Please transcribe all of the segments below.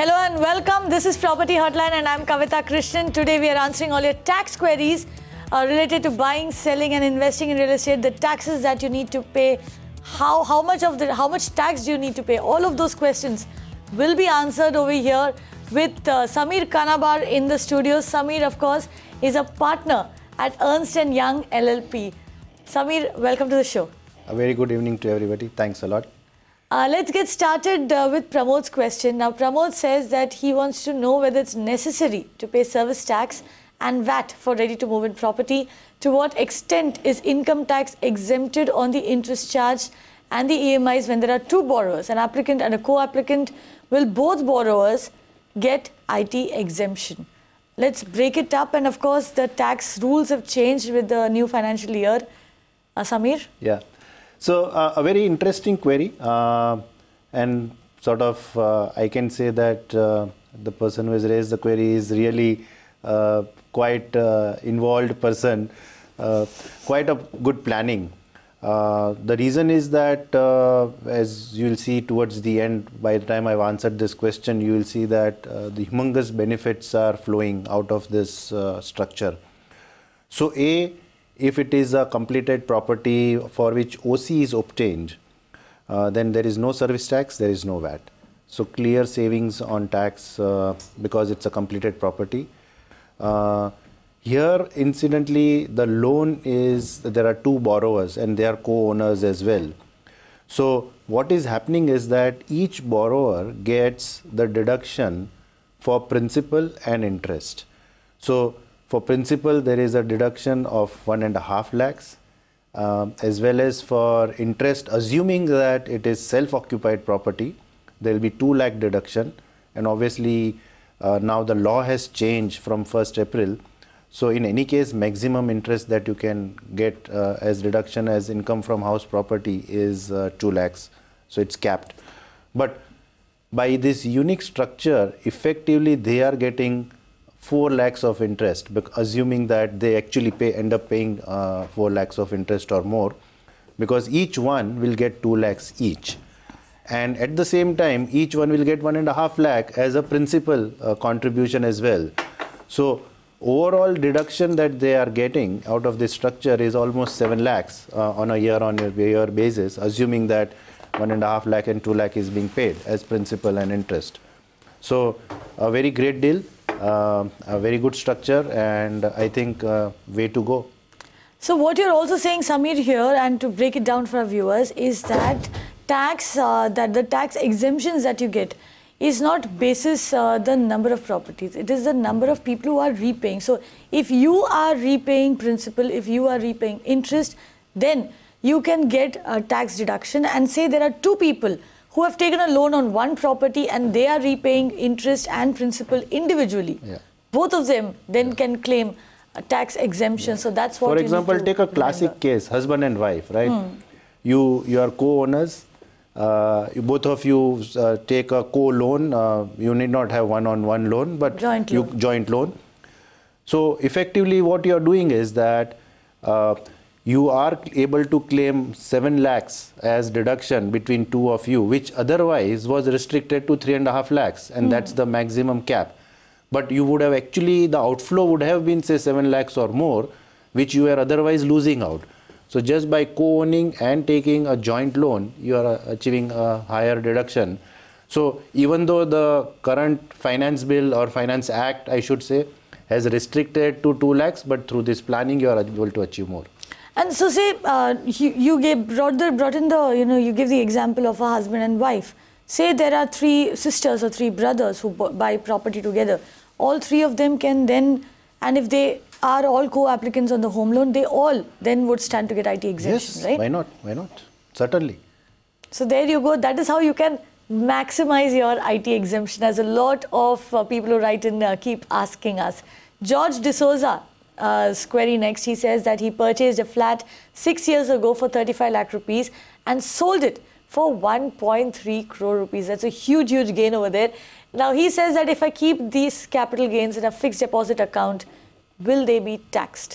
Hello and welcome. This is Property Hotline and I'm Kavita Krishnan. Today we are answering all your tax queries related to buying, selling and investing in real estate. The taxes that you need to pay, how much tax do you need to pay? All of those questions will be answered over here with Samir Kanabar in the studio. Samir, of course, is a partner at Ernst Young LLP. Samir, welcome to the show. A very good evening to everybody. Thanks a lot. Let's get started with Pramod's question. Now, Pramod says that he wants to know whether it's necessary to pay service tax and VAT for ready-to-move-in property. To what extent is income tax exempted on the interest charge and the EMIs when there are two borrowers, an applicant and a co-applicant? Will both borrowers get IT exemption? Let's break it up. And of course, the tax rules have changed with the new financial year. Samir? Yeah. So a very interesting query, and sort of I can say that the person who has raised the query is really quite involved person, quite a good planning. The reason is that as you will see towards the end, by the time I've answered this question, you will see that the humongous benefits are flowing out of this structure. So if it is a completed property for which OC is obtained, then there is no service tax, there is no VAT. So clear savings on tax because it's a completed property. Here, incidentally, the loan is, there are two borrowers and they are co-owners as well. So what is happening is that each borrower gets the deduction for principal and interest. So for principal, there is a deduction of 1.5 lakhs, as well as for interest, assuming that it is self-occupied property, there will be 2 lakh deduction. And obviously, now the law has changed from 1st April. So in any case, maximum interest that you can get as deduction as income from house property is 2 lakhs. So it's capped. But by this unique structure, effectively they are getting 4 lakhs of interest, assuming that they actually end up paying 4 lakhs of interest or more, because each one will get 2 lakhs each. And at the same time, each one will get 1.5 lakh as a principal contribution as well. So overall deduction that they are getting out of this structure is almost 7 lakhs on a year-on-year basis, assuming that 1.5 lakh and 2 lakh is being paid as principal and interest. So a very great deal. A very good structure, and I think way to go. So what you're also saying, Samir, here, and to break it down for our viewers, is that the tax exemptions that you get is not basis the number of properties. It is the number of people who are repaying. So if you are repaying principal, if you are repaying interest, then you can get a tax deduction. And say there are two people who have taken a loan on one property and they are repaying interest and principal individually. Yeah. Both of them then can claim a tax exemption. Yeah. So that's what. For example, take a classic case, husband and wife, right? You are co-owners. Both of you take a co-loan. You need not have one-on-one loan, but joint loan. So effectively, what you are doing is that you are able to claim 7 lakhs as deduction between two of you, which otherwise was restricted to 3.5 lakhs, and that's the maximum cap. But you would have actually, the outflow would have been say 7 lakhs or more, which you are otherwise losing out. So just by co-owning and taking a joint loan, you are achieving a higher deduction. So even though the current finance bill or finance act, I should say, has restricted to 2 lakhs, but through this planning, you are able to achieve more. And so say you gave the example of a husband and wife. Say there are 3 sisters or 3 brothers who buy property together. All 3 of them can then, and if they are all co-applicants on the home loan, they all then would stand to get IT exemption, yes, right? Why not? Why not? Certainly. So there you go. That is how you can maximize your IT exemption, as a lot of people who write in keep asking us. George D'Souza query next. He says that he purchased a flat 6 years ago for 35 lakh rupees and sold it for 1.3 crore rupees. That's a huge gain over there. Now he says that if I keep these capital gains in a fixed deposit account, will they be taxed?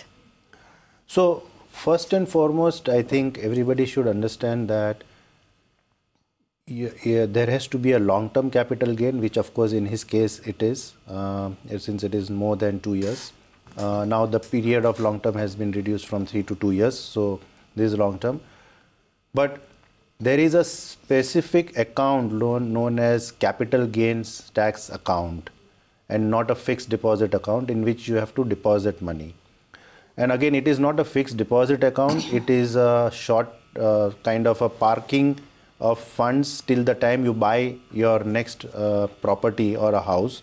So first and foremost, I think everybody should understand that there has to be a long-term capital gain, which of course in his case it is, since it is more than 2 years. Now the period of long-term has been reduced from 3 to 2 years, so this is long-term. But there is a specific account known as capital gains tax account, and not a fixed deposit account in which you have to deposit money. And again, it is not a fixed deposit account, it is a short kind of a parking of funds till the time you buy your next property or a house.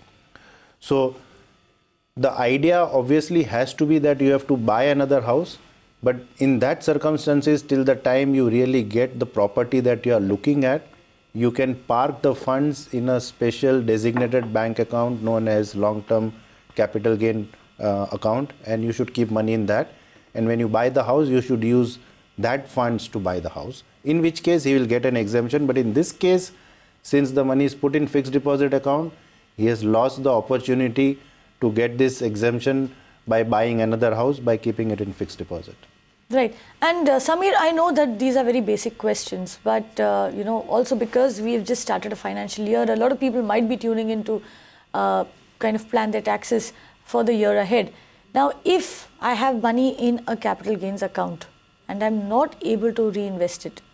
So the idea obviously has to be that you have to buy another house, but in that circumstances, till the time you really get the property that you are looking at, you can park the funds in a special designated bank account known as long-term capital gain account, and you should keep money in that. And when you buy the house, you should use that funds to buy the house, in which case he will get an exemption. But in this case, since the money is put in fixed deposit account, he has lost the opportunity to get this exemption by buying another house by keeping it in fixed deposit. Right. And Samir, I know that these are very basic questions, but also because we've just started a financial year, a lot of people might be tuning in to kind of plan their taxes for the year ahead. Now, if I have money in a capital gains account and I'm not able to reinvest it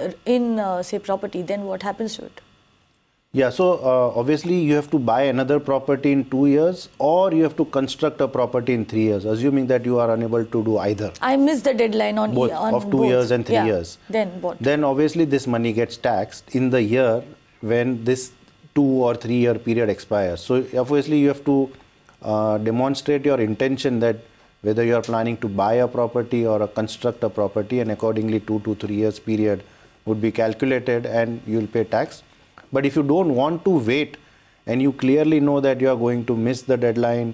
in say property, then what happens to it? Yeah, so obviously you have to buy another property in 2 years, or you have to construct a property in 3 years, assuming that you are unable to do either. I missed the deadline on both, of 2 years and 3 years. Then what? Then obviously this money gets taxed in the year when this 2 or 3 year period expires. So obviously you have to demonstrate your intention that whether you are planning to buy a property or construct a property, and accordingly 2 to 3 years period would be calculated and you will pay tax. But if you don't want to wait and you clearly know that you are going to miss the deadline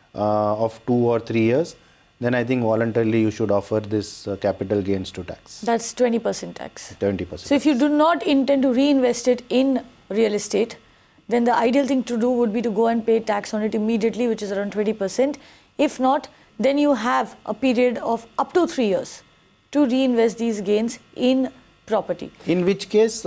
of 2 or 3 years, then I think voluntarily you should offer this capital gains to tax. That's 20% tax. 20%. So if you do not intend to reinvest it in real estate, then the ideal thing to do would be to go and pay tax on it immediately, which is around 20%. If not, then you have a period of up to 3 years to reinvest these gains in property. In which case,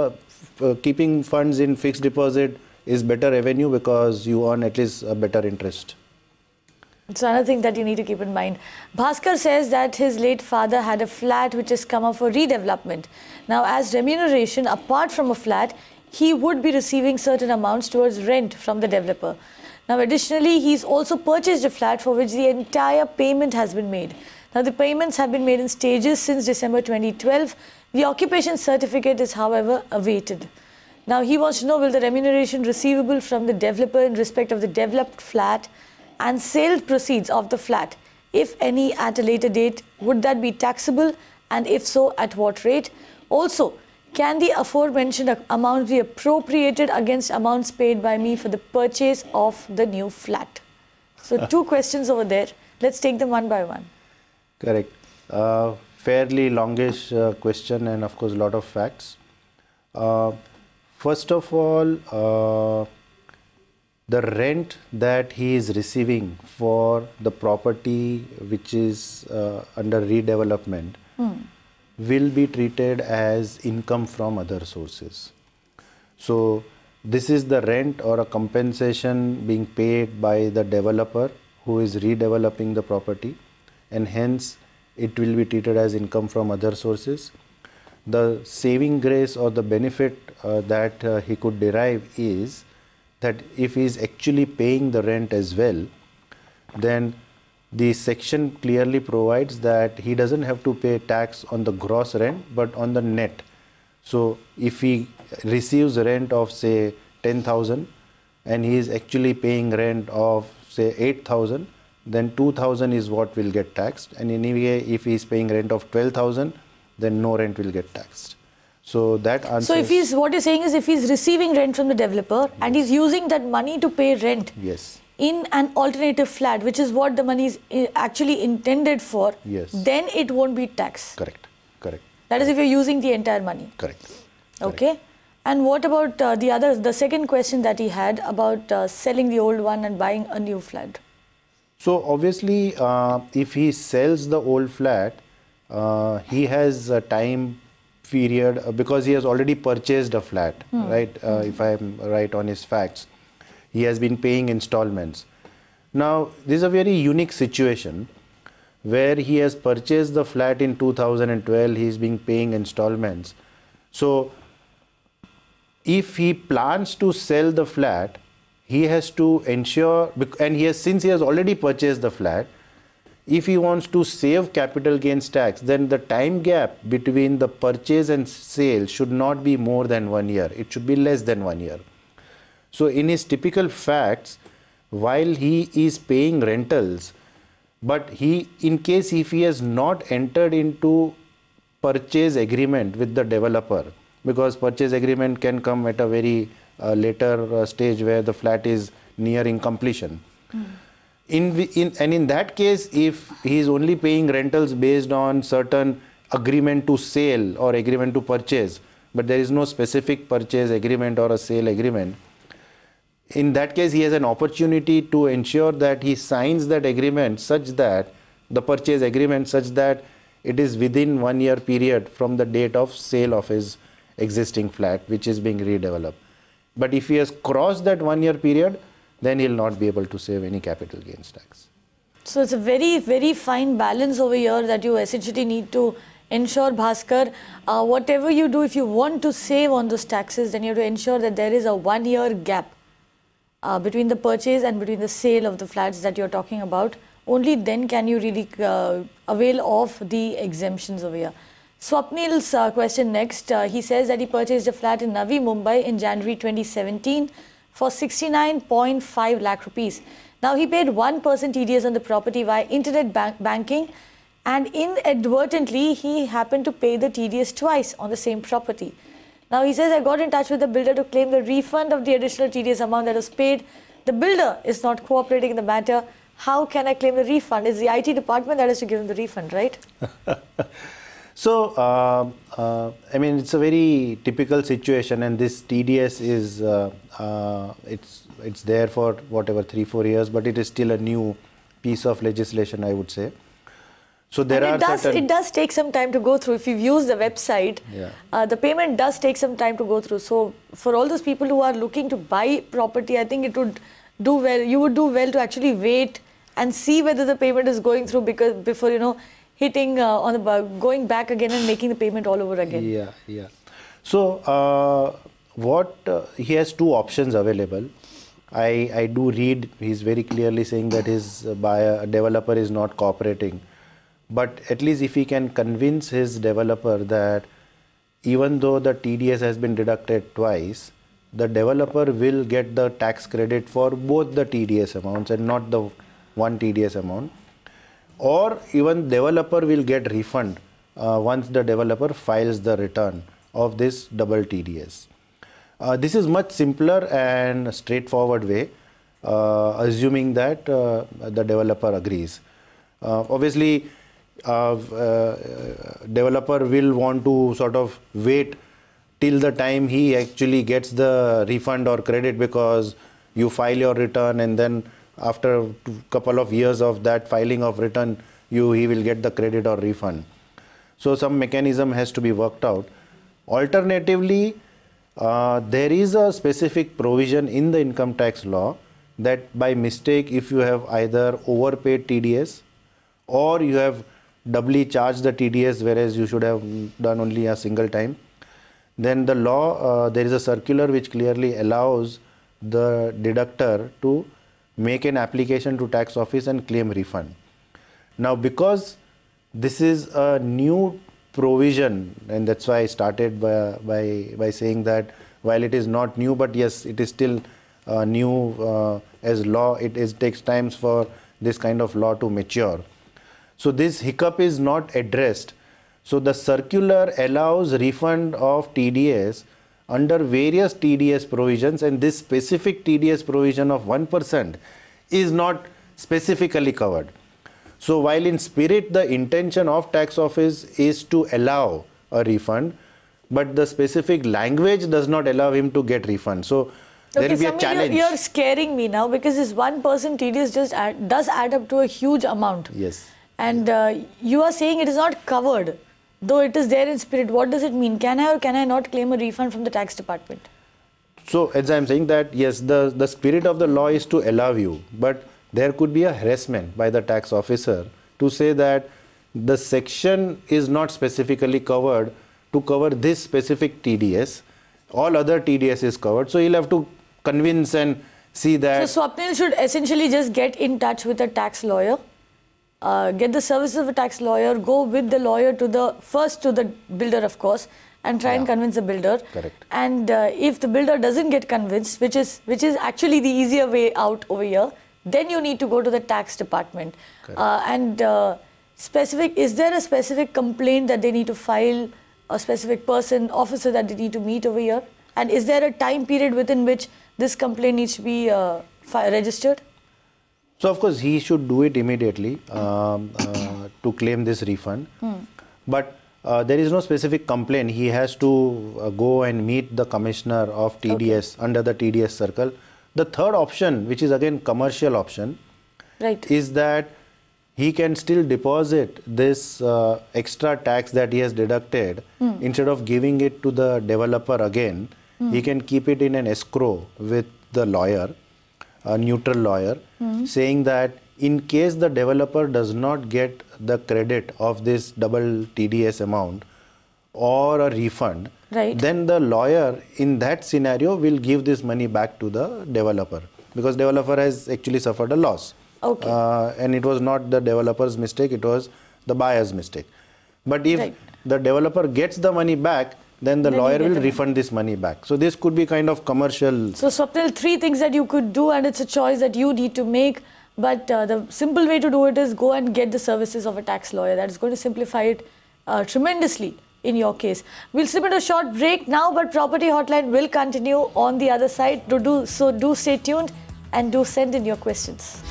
keeping funds in fixed deposit is better revenue because you earn at least a better interest. It's another thing that you need to keep in mind. Bhaskar says that his late father had a flat which has come up for redevelopment. Now, as remuneration, apart from a flat, he would be receiving certain amounts towards rent from the developer. Now, additionally, he's also purchased a flat for which the entire payment has been made. Now, the payments have been made in stages since December 2012. The occupation certificate is, however, awaited. Now, he wants to know, will the remuneration receivable from the developer in respect of the developed flat and sale proceeds of the flat, if any at a later date, would that be taxable, and if so, at what rate? Also, can the aforementioned amount be appropriated against amounts paid by me for the purchase of the new flat? So, 2 questions over there. Let's take them one by one. Correct. Fairly longish question, and of course a lot of facts. First of all, the rent that he is receiving for the property which is under redevelopment will be treated as income from other sources. So this is the rent or a compensation being paid by the developer who is redeveloping the property, and hence it will be treated as income from other sources. The saving grace or the benefit that he could derive is that if he is actually paying the rent as well, then the section clearly provides that he doesn't have to pay tax on the gross rent but on the net. So if he receives rent of say 10,000 and he is actually paying rent of say 8,000, then 2,000 is what will get taxed, and anyway if he is paying rent of 12,000, then no rent will get taxed. So that answers. So if he's, what you're saying is, if he's receiving rent from the developer and he's using that money to pay rent in an alternative flat, which is what the money is actually intended for, then it won't be taxed. Correct. That is if you're using the entire money. Correct. Okay. And what about the second question that he had about selling the old one and buying a new flat? So obviously, if he sells the old flat, he has time period because he has already purchased a flat, right? If I am right on his facts, he has been paying installments. Now, this is a very unique situation where he has purchased the flat in 2012, he is being paying installments. So, if he plans to sell the flat, he has to ensure, and since he has already purchased the flat, if he wants to save capital gains tax, then the time gap between the purchase and sale should not be more than 1 year. It should be less than 1 year. So in his typical facts, while he is paying rentals, but in case if he has not entered into purchase agreement with the developer, because purchase agreement can come at a very later stage where the flat is nearing completion. In that case, if he is only paying rentals based on certain agreement to sale or agreement to purchase, but there is no specific purchase agreement or a sale agreement, in that case he has an opportunity to ensure that he signs that agreement such that, the purchase agreement such that it is within 1 year period from the date of sale of his existing flat which is being redeveloped. But if he has crossed that 1 year period, then he will not be able to save any capital gains tax. So it's a very, very fine balance over here that you essentially need to ensure, Bhaskar. Whatever you do, if you want to save on those taxes, then you have to ensure that there is a 1 year gap between the purchase and between the sale of the flats that you're talking about. Only then can you really avail of the exemptions over here. Swapnil's question next. He says that he purchased a flat in Navi Mumbai in January 2017 for 69.5 lakh rupees. Now he paid 1% TDS on the property via internet banking, and inadvertently he happened to pay the TDS twice on the same property. Now he says, I got in touch with the builder to claim the refund of the additional TDS amount that was paid. The builder is not cooperating in the matter. How can I claim the refund? It's the IT department that has to give him the refund, right? So, I mean, it's a very typical situation, and this TDS is, it's there for whatever 3-4 years, but it is still a new piece of legislation, I would say. So there are it does take some time to go through. If you've used the website, the payment does take some time to go through. So for all those people who are looking to buy property, I think it would do well. You would do well to actually wait and see whether the payment is going through, because before hitting on the going back again and making the payment all over again. Yeah. So he has two options available. I do read, he's very clearly saying that his developer is not cooperating. But at least if he can convince his developer that even though the TDS has been deducted twice, the developer will get the tax credit for both the TDS amounts and not the one TDS amount. Or even developer will get refund once the developer files the return of this double TDS. This is much simpler and straightforward way, assuming that the developer agrees. Obviously, developer will want to sort of wait till the time he actually gets the refund or credit, because you file your return and then after a couple of years of that filing of return, he will get the credit or refund. So some mechanism has to be worked out. Alternatively, there is a specific provision in the income tax law that by mistake, if you have either overpaid TDS or you have doubly charged the TDS whereas you should have done only a single time, then the law, there is a circular which clearly allows the deductor to make an application to tax office and claim refund. Now, because this is a new provision, and that's why I started by saying that while it is not new, but yes, it is still new as law. It takes time for this kind of law to mature. So this hiccup is not addressed. So the circular allows refund of TDS under various TDS provisions, and this specific TDS provision of 1% is not specifically covered. So while in spirit the intention of tax office is to allow a refund, but the specific language does not allow him to get refund. So there will be a challenge. You're scaring me now, because this 1% TDS does add up to a huge amount. Yes. And you are saying it is not covered though it is there in spirit, what does it mean? Can I or can I not claim a refund from the tax department? So as I'm saying that, yes, the spirit of the law is to allow you, but there could be a harassment by the tax officer to say that the section is not specifically covered to cover this specific TDS. All other TDS is covered. So he'll have to convince and see that. So Swapnil should essentially just get in touch with a tax lawyer, get the services of a tax lawyer, go with the lawyer first to the builder, of course, and try and convince the builder. Correct. And if the builder doesn't get convinced, which is actually the easier way out over here, then you need to go to the tax department. Is there a specific complaint that they need to file, a specific officer that they need to meet over here? And is there a time period within which this complaint needs to be registered? So of course he should do it immediately to claim this refund. But there is no specific complaint. He has to go and meet the commissioner of TDS under the TDS circle. The third option, which is again commercial option, is that he can still deposit this extra tax that he has deducted. Instead of giving it to the developer again, he can keep it in an escrow with the lawyer, a neutral lawyer, saying that in case the developer does not get the credit of this double TDS amount or a refund, then the lawyer in that scenario will give this money back to the developer, because developer has actually suffered a loss. And it was not the developer's mistake, it was the buyer's mistake. But if the developer gets the money back, then the lawyer will refund this money back. So this could be kind of commercial. So Swapnil, 3 things that you could do, and it's a choice that you need to make. But the simple way to do it is go and get the services of a tax lawyer. That is going to simplify it tremendously in your case. We'll slip into a short break now, but Property Hotline will continue on the other side. Do stay tuned and do send in your questions.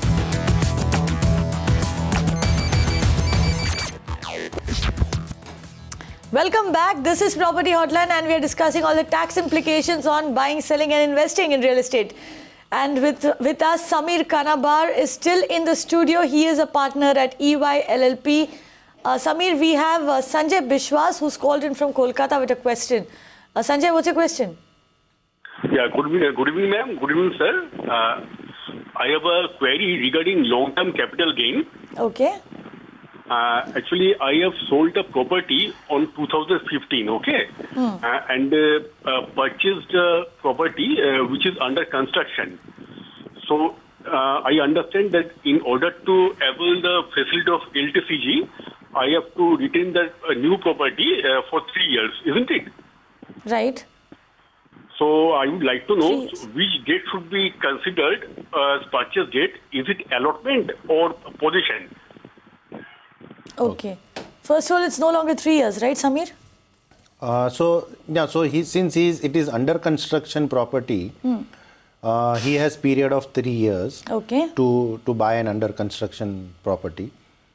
Welcome back. This is Property Hotline and we are discussing all the tax implications on buying, selling and investing in real estate. And with us, Samir Kanabar is still in the studio. He is a partner at EY LLP. Samir, we have Sanjay Bishwas who's called in from Kolkata with a question. Sanjay, what's your question? Yeah, good evening, ma'am. Good evening, sir. I have a query regarding long-term capital gain. Okay. Actually, I have sold a property on 2015, okay? And purchased a property which is under construction. So, I understand that in order to avail the facility of LTCG, I have to retain the new property for 3 years, isn't it? Right. So, I would like to know which date should be considered as purchase date. Is it allotment or possession? Okay. First of all, it's no longer 3 years, right, Samir? Since it is under construction property, he has period of 3 years to buy an under construction property.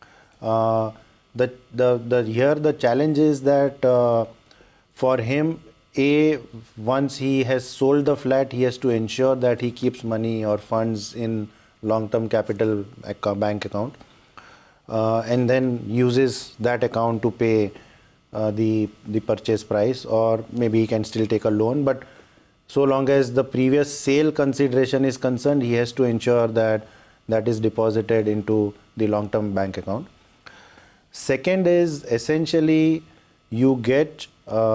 The challenge is that for him, once he has sold the flat, he has to ensure that he keeps money or funds in long-term capital bank account. And then uses that account to pay the purchase price, or maybe he can still take a loan. But so long as the previous sale consideration is concerned, he has to ensure that that is deposited into the long-term bank account. Second is essentially you get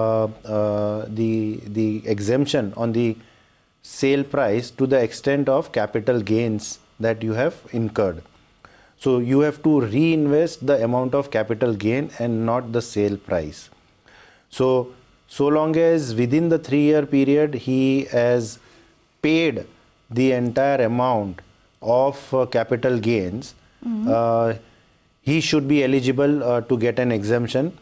the exemption on the sale price to the extent of capital gains that you have incurred. So you have to reinvest the amount of capital gain and not the sale price. So long as within the 3-year period he has paid the entire amount of capital gains, he should be eligible to get an exemption.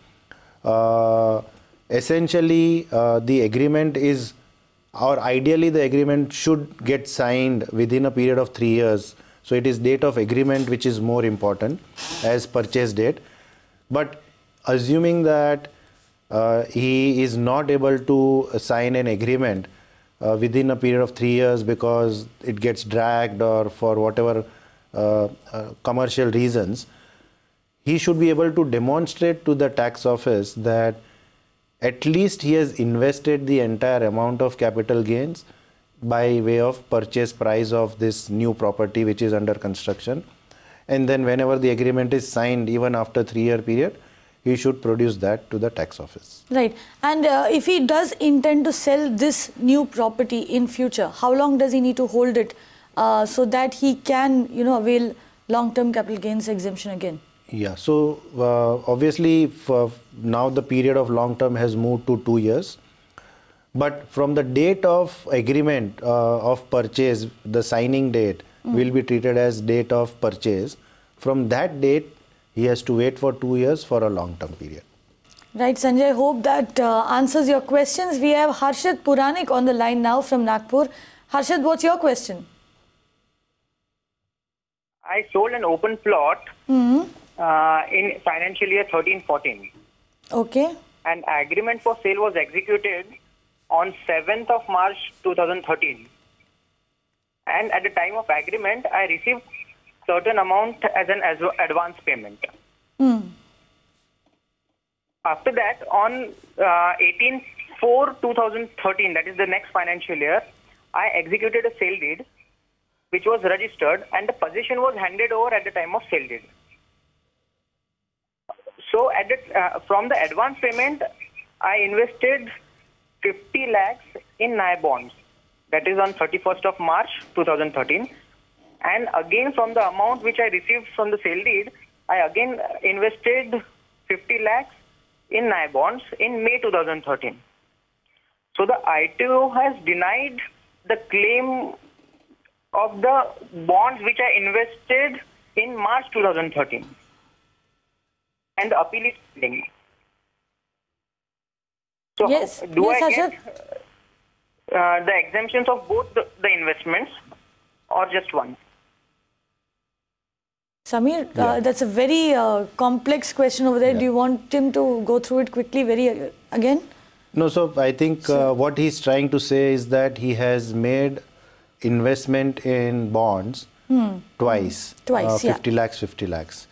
Essentially, the agreement is, or ideally the agreement should get signed within a period of 3 years. So it is date of agreement which is more important as purchase date. But assuming that he is not able to sign an agreement within a period of 3 years because it gets dragged or for whatever commercial reasons, he should be able to demonstrate to the tax office that at least he has invested the entire amount of capital gains by way of purchase price of this new property which is under construction. And then whenever the agreement is signed, even after 3-year period, he should produce that to the tax office. Right. And if he does intend to sell this new property in future, how long does he need to hold it so that he can, avail long-term capital gains exemption again? Yeah. So obviously now the period of long-term has moved to 2 years. But from the date of agreement of purchase, the signing date will be treated as date of purchase. From that date, he has to wait for 2 years for a long-term period. Right, Sanjay. I hope that answers your questions. We have Harshad Puranik on the line now from Nagpur. Harshad, what's your question? I sold an open plot in financial year 13-14. Okay. An agreement for sale was executed on 7th of March 2013. And at the time of agreement, I received certain amount as an advance payment. After that, on 18/4/2013, that is the next financial year, I executed a sale deed which was registered and the possession was handed over at the time of sale deed. So from the advance payment, I invested 50 lakhs in NAI bonds. That is on 31st of March 2013. And again, from the amount which I received from the sale deed, I again invested 50 lakhs in NAI bonds in May 2013. So the ITO has denied the claim of the bonds which I invested in March 2013. And the appeal is pending. So yes. do yes, I Harshad? get the exemptions of both the investments or just one? Samir, that's a very complex question over there. Do you want him to go through it quickly again? No, so I think what he's trying to say is that he has made investment in bonds twice. 50 lakhs, 50 lakhs.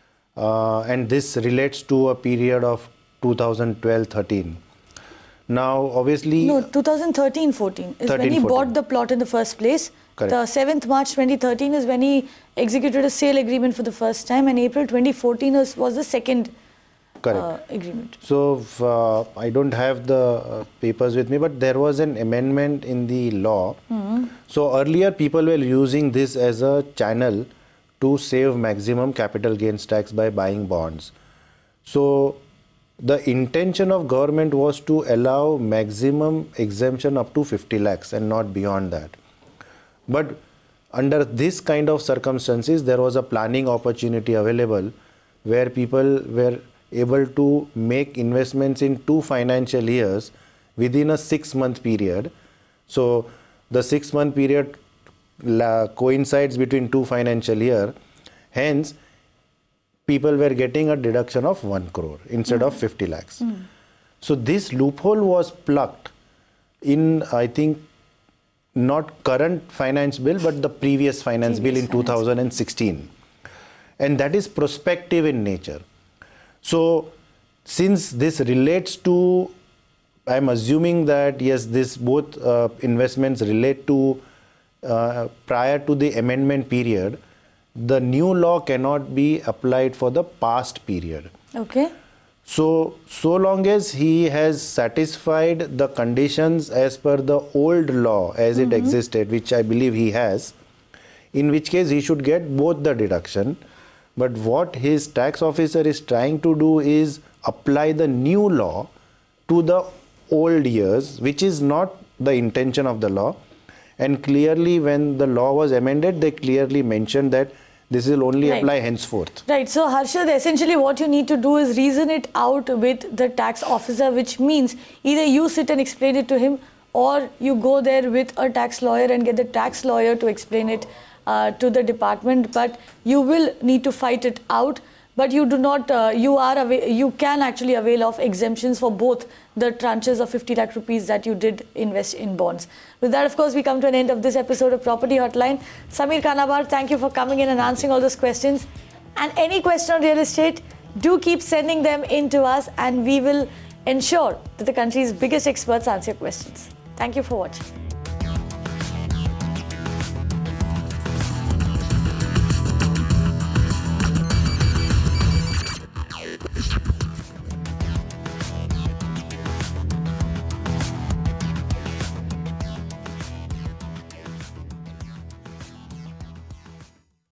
And this relates to a period of 2012-13. Now, obviously... No, 2013-14 is when he bought the plot in the first place. Correct. The 7th March 2013 is when he executed a sale agreement for the first time, and April 2014 was the second agreement. So, I don't have the papers with me, but there was an amendment in the law. So, earlier people were using this as a channel to save maximum capital gains tax by buying bonds. So, the intention of government was to allow maximum exemption up to 50 lakhs and not beyond that. But under this kind of circumstances, there was a planning opportunity available where people were able to make investments in 2 financial years within a 6-month period. So the 6-month period coincides between 2 financial years. Hence, people were getting a deduction of 1 crore instead of 50 lakhs. So this loophole was plucked in, I think, not current finance bill, but the previous finance bill in 2016. And that is prospective in nature. So since this relates to, I'm assuming that yes, this both investments relate to prior to the amendment period, the new law cannot be applied for the past period. Okay. So long as he has satisfied the conditions as per the old law as it existed, which I believe he has, in which case he should get both the deduction. But what his tax officer is trying to do is apply the new law to the old years, which is not the intention of the law. And clearly when the law was amended, they clearly mentioned that this will only apply henceforth. Right. So, Harshad, essentially what you need to do is reason it out with the tax officer, which means either you sit and explain it to him, or you go there with a tax lawyer and get the tax lawyer to explain it to the department. But you will need to fight it out. But you do not, you can actually avail of exemptions for both the tranches of 50 lakh rupees that you did invest in bonds. With that, of course, we come to an end of this episode of Property Hotline. Samir Kanabar, thank you for coming in and answering all those questions. And any question on real estate, do keep sending them in to us, and we will ensure that the country's biggest experts answer your questions. Thank you for watching.